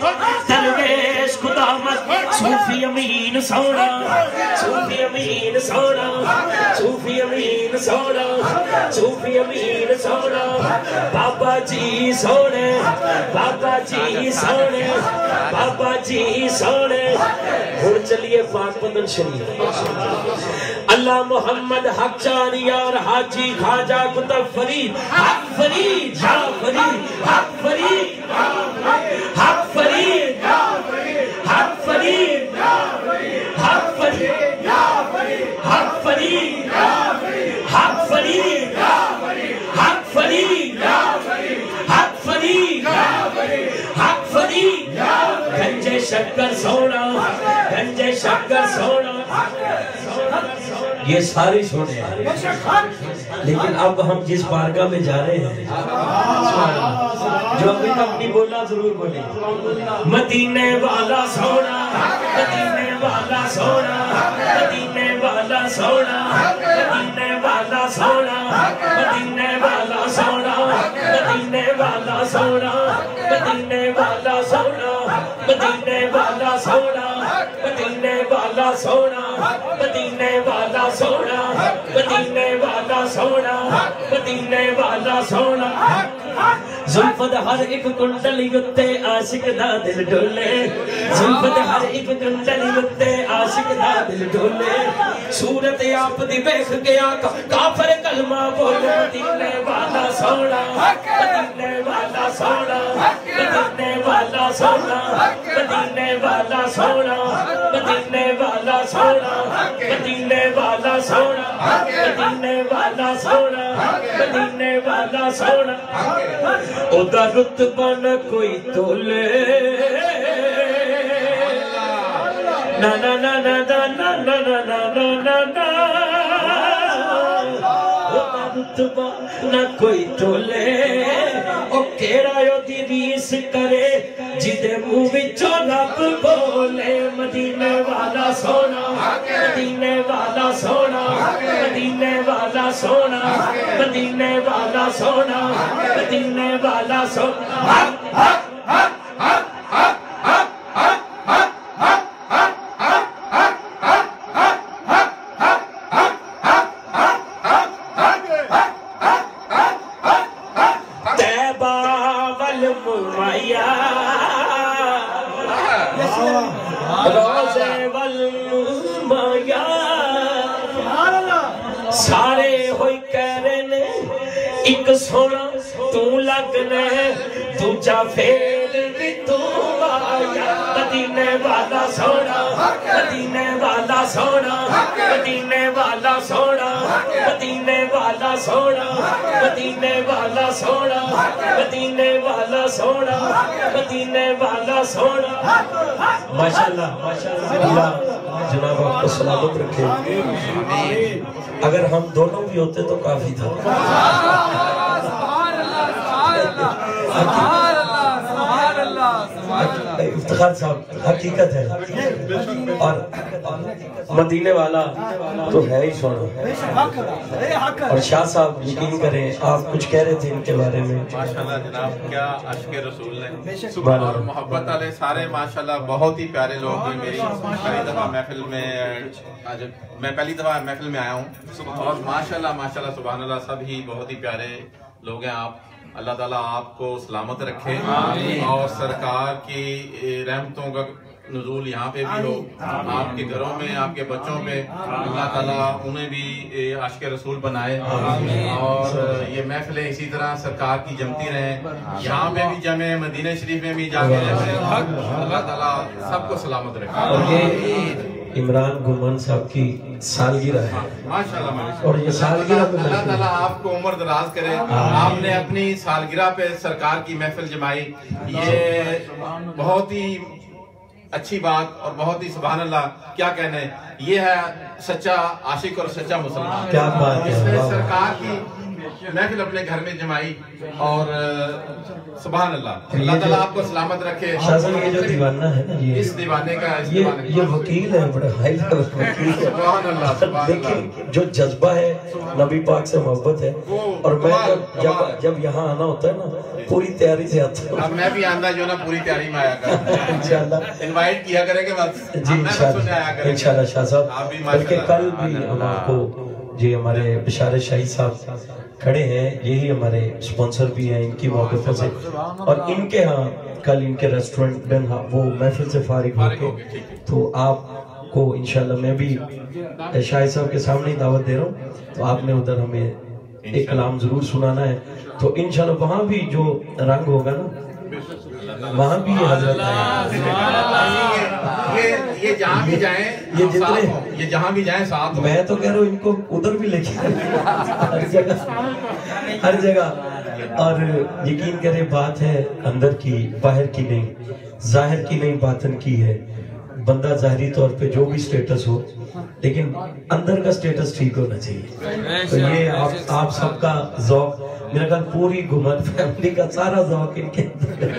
درویش خدا مت صوفی امین سونا صوفی امین سونا صوفی امین سونا صوفی امین سونا بابا جی سونے بابا جی سونے بابا جی سونے اور چلیے پاک پتن شریف اللہ محمد حق چاریار حاجی خواجہ کتب فرید حق فرید یا فرید حق فرید حق فرید حق فرید حق فرید حق فرید حق فرید حق فرید حق فرید حق فرید گنجے شکر سونا گنجے شکر سونا یہ سارے سونے ہیں لیکن اب ہم جس بارگاہ میں جا رہے ہیں جو ابھی تک نہیں بولا ضرور بولیں مدینے والا سونا مدینے والا سونا مدینے والا سونا مدینے والا سونا مدینے والا سونا مدینے والا سونا مدینے والا سونا مدینے والا سونا مدینے والا سونا مدینے والا سونا مدینے والا سونا مدینے والا سونا زلفت ہر ایک کنڈل یتے عاشق دا دل ڈولے زلفت ہر ایک کنڈل یتے عاشق دا دل ڈولے صورت آپ دی بیخ گیا کافر کلمہ بولے مدینے والا سونا مدینے والا سونا مدینے والا سونا مدینے والا سونا مدینے والا سونا مدینے والا سونا مدینے والا سونا مدینے والا سونا او دا رتبہ نہ کوئی تولے نا نا نا نا نا نا نا نا نا نا او دا رتبہ نہ کوئی تولے او کیڑا یو دی ریس کرے جدے منہ وچوں رب بولے مدینے والا سونا مدینے والا سونا مدینے والا سونا مدینے والا سونا مدینے والا سونا سارے ہوئی کہہ رہے نے ایک سونا تو لگنے دوجا پھر بھی تو آیا مدینے والا سونا مدینے والا سونا مدینے والا سونا مدینے والا سونا مدینے والا سونا مدینے والا سونا مدینے والا سونا ماشاءاللہ اللہ جناب آپ کو سلامت رکھے اگر ہم دونوں بھی ہوتے تو کافی تھا افتخار صاحب حقیقت ہے اور مدینے والا تو ہے ہی سونا اور شاہ صاحب یقین کریں آپ کچھ کہہ رہے تھے ان کے بارے میں ماشاءاللہ جناب کیا عشق رسول نے اور محبت والے سارے ماشاءاللہ بہت ہی پیارے لوگ ہیں میری پہلی دفعہ محفل میں آیا ہوں اور ماشاءاللہ سبحان اللہ سب ہی بہت ہی پیارے لوگ ہیں آپ اللہ تعالیٰ آپ کو سلامت رکھے اور سرکار کی رحمتوں کا نزول یہاں پہ بھی ہو آپ کے گھروں میں آپ کے بچوں پہ اللہ تعالیٰ انہیں بھی عاشق رسول بنائے اور یہ محفلیں اسی طرح سرکار کی جمتی رہیں یہاں پہ بھی جمیں مدینہ شریف میں بھی جا کے اللہ تعالیٰ سب کو سلامت رکھے عمران گمان صاحب کی سالگرہ ہے ماشاءاللہ اور یہ سالگرہ پہ اللہ تعالیٰ آپ کو عمر دراز کرے آپ نے اپنی سالگرہ پہ سرکار کی محفل جمائی یہ بہت ہی اچھی بات اور بہت ہی سبحان اللہ کیا کہنے یہ ہے سچا عاشق اور سچا مسلمان کیا بات ہے اس نے سرکار کی محفل اپنے گھر میں جمائی اور سبحان اللہ اللہ تعالیٰ آپ کو سلامت رکھے. شاہ صاحب یہ جو دیوانہ ہے نا اس دیوانے کا یہ وکیل ہے, بڑا ہائی لیول وکیل ہے. سبحان اللہ. لیکن جو جذبہ ہے نبی پاک سے محبت ہے, اور میں جب یہاں آنا ہوتا ہے نا پوری تیاری سے آتا ہوں. اب میں بھی آندہ جو نا پوری تیاری میں آیا کروں انشاءاللہ. انوائٹ کیا کریں گے بس جی انشاءاللہ شاہ صاحب. بلکہ کل بھی ہم آپ کو جی ہمارے بشارت شاہد صاحب کھڑے ہیں, یہی ہمارے سپانسر بھی ہیں ان کی موقفوں سے, اور ان کے ہاں کل ان کے ریسٹورنٹ میں وہ محفل سے فارغ ہو کے, تو آپ کو انشاءاللہ میں بھی شاہد صاحب کے سامنے ہی دعوت دے رہا ہوں, تو آپ نے ادھر ہمیں ایک کلام ضرور سنانا ہے. تو انشاءاللہ وہاں بھی جو رنگ ہوگا نا وہاں بھی یہ حضرت یہ جہاں بھی جائیں یہ جتنے یہ جہاں بھی جائیں ساتھ. میں تو کہہ رہا ہوں ان کو ادھر بھی لے کے ہر جگہ. اور یقین کرے بات ہے اندر کی باہر کی نہیں, ظاہر کی نہیں باطن کی ہے. بندہ ظاہری طور پہ جو بھی سٹیٹس ہو لیکن اندر کا سٹیٹس ٹھیک ہونا چاہیے. تو یہ آپ سب کا ذوق, میرا خیال پوری گھمر فیملی کا سارا ذوق ان کے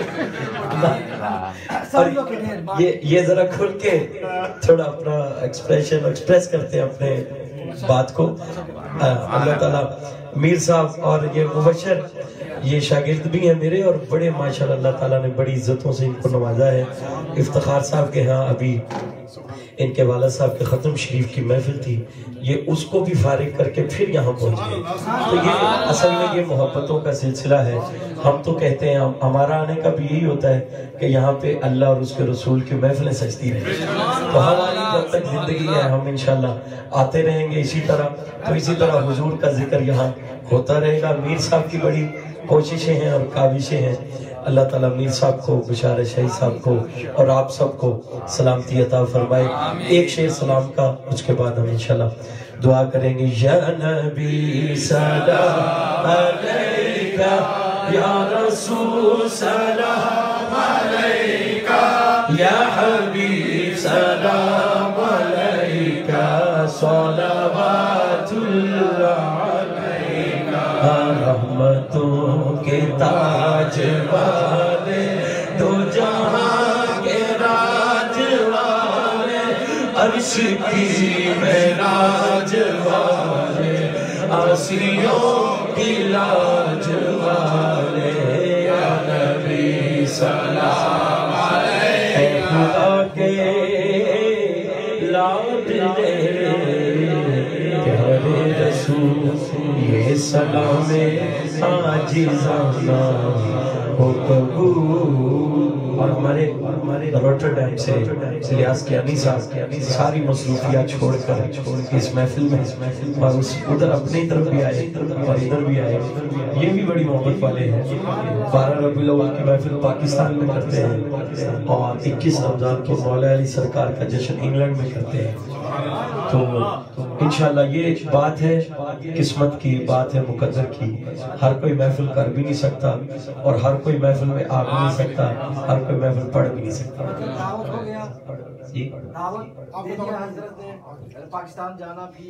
یہ ذرا کھل کے تھوڑا اپنا ایکسپریس کرتے ہیں اپنے بات کو. اللہ تعالیٰ میر صاحب اور یہ مبشر یہ شاگرد بھی ہیں میرے, اور بڑے ماشاءاللہ اللہ تعالیٰ نے بڑی عزتوں سے ان کو نوازا ہے. افتخار صاحب کے ہاں ابھی ان کے والد صاحب کے ختم شریف کی محفل تھی, یہ اس کو بھی فارغ کر کے پھر یہاں پہنچ گئے. تو یہ اصل میں یہ محبتوں کا سلسلہ ہے. ہم تو کہتے ہیں ہمارا آنے کا بھی یہی ہوتا ہے کہ یہاں پہ اللہ اور اس کے رسول کی محفلیں سجتی رہیں. تو ہماری جب تک زندگی ہے ہم انشاءاللہ آتے رہیں گے اسی طرح. تو اسی طرح حضور کا ذکر یہاں ہوتا رہے گا. میر صاحب کی بڑی کوششیں ہیں اور کاوشیں ہیں. اللہ تعالیٰ میر صاحب کو, بشارت شاہد صاحب کو اور آپ سب کو سلامتی عطا فرمائے. ایک شعر سلام کا, اس کے بعد ہم انشاءاللہ دعا کریں گے. یا نبی سلام علیکہ, یا رسول سلام علیکہ, یا حبیب سلام علیکہ, صلوات اللہ علیکہ. رحمتوں کے تاج والے, دو جہاں کے راج والے, عرش کی معراج والے, آسیوں کی لاج والے. یا نبی سلام علیکہ, اے خدا کے لاڈلے پیارے رسول, یہ سلام عاجزانہ ہو قبول. اور ہمارے روٹرڈیم سے الیاس کیانی صاحب ساری مصروفیات چھوڑ کر اس محفل میں, اور ادھر اپنی طرف بھی آئے اور ادھر بھی آئے. یہ بھی بڑی محبت والے ہیں. 12 ربیع الاول کی محفل پاکستان میں کرتے ہیں, اور 21 رمضان کو مولا علی سرکار کا جشن انگلینڈ میں کرتے ہیں. تو انشاءاللہ یہ بات ہے قسمت کی, بات ہے مقدر کی. ہر کوئی محفل کر بھی نہیں سکتا, اور ہر کوئی محفل میں آ بھی نہیں سکتا, ہر کوئی محفل پڑھ بھی نہیں سکتا. پاکستان جانا بھی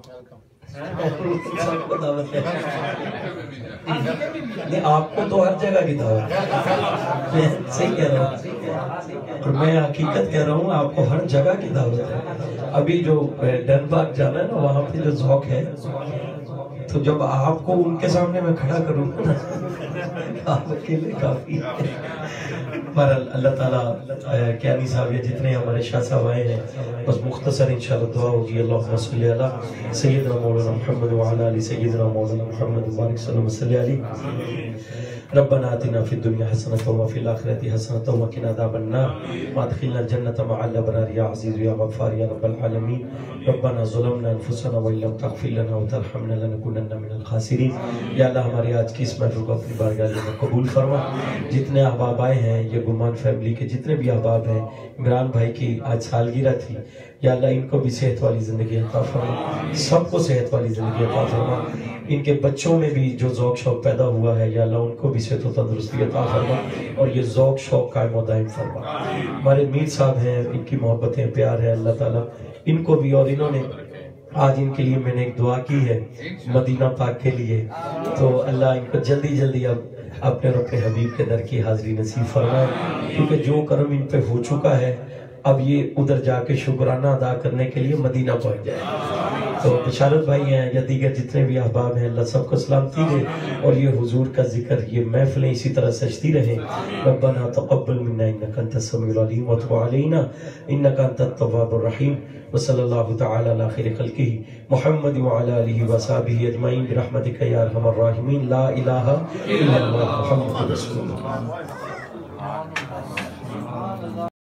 آپ کو تو ہر جگہ کی دعوت ہے, صحیح کہہ رہا ہوں, اور میں حقیقت کہہ رہا ہوں آپ کو ہر جگہ کی دعوت ہے. ابھی جو ڈنمارک جانا ہے نا, وہاں پہ جو ذوق ہے, تو جب آپ کو ان کے سامنے میں کھڑا کروں نا, آپ اکیلے کافی. پر اللہ تعالیٰ کیانی صاحب یا جتنے ہمارے شاہ صاحب آئے ہیں, بس مختصر انشاءاللہ دعا ہوگی. اللہم صلی علی سیدنا مولانا محمد وعلی علی سیدنا مولانا محمد مبارک صلی اللہ وسلم علیہ. ربنا آتنا فی الدنیا حسنۃ وفی الآخرۃ حسنۃ وقنا عذاب النار وادخلنا الجنة مع الابرار یا عزیز یا غفار یا رب العالمین. ربنا ظلمنا انفسنا وان لم تغفر لنا وترحمنا لنکونن من الخاسرین. یا اللہ ہماری آج کی اس محفل کو اپنی بارگاہ میں قبول فرما. جتنے احباب آئے ہیں, یہ گمان فیملی کے جتنے بھی احباب ہیں, عمران بھائی کی آج سالگرہ تھی, یا اللہ ان کو بھی صحت والی زندگی عطا فرما, سب کو صحت والی زندگی عطا فرما. ان کے بچوں میں بھی جو ذوق شوق پیدا ہوا ہے, یا اللہ ان کو بھی صحت و تندرستی عطا فرما, اور یہ ذوق شوق قائم و دائم فرما. ہمارے میر صاحب ہیں, ان کی محبتیں پیار ہے, اللہ تعالیٰ ان کو بھی, اور انہوں نے آج ان کے لیے میں نے ایک دعا کی ہے مدینہ پاک کے لیے، تو اللہ ان کو جلدی جلدی اب اپنے رب حبیب کے در کی حاضری نصیب فرمائے، کیونکہ جو کرم ان پہ ہو چکا ہے اب یہ ادھر جا کے شکرانہ ادا کرنے کے لیے مدینہ پہنچ جائے۔ تو بشارت بھائی ہیں یا دیگر جتنے بھی احباب ہیں، اللہ سب کو سلامتی دے، اور یہ حضور کا ذکر، یہ محفلیں اسی طرح سجتی رہیں۔ ربنا تقبل منا انک انت السمیع العلیم وتب علینا انک انت التواب الرحیم، وصلی اللہ تعالی علی خیر خلقہ محمد وعلی آلہ وصحبہ اجمعین برحمتک یا ارحم الراحمین، لا الہ الا اللہ محمد رسول اللہ۔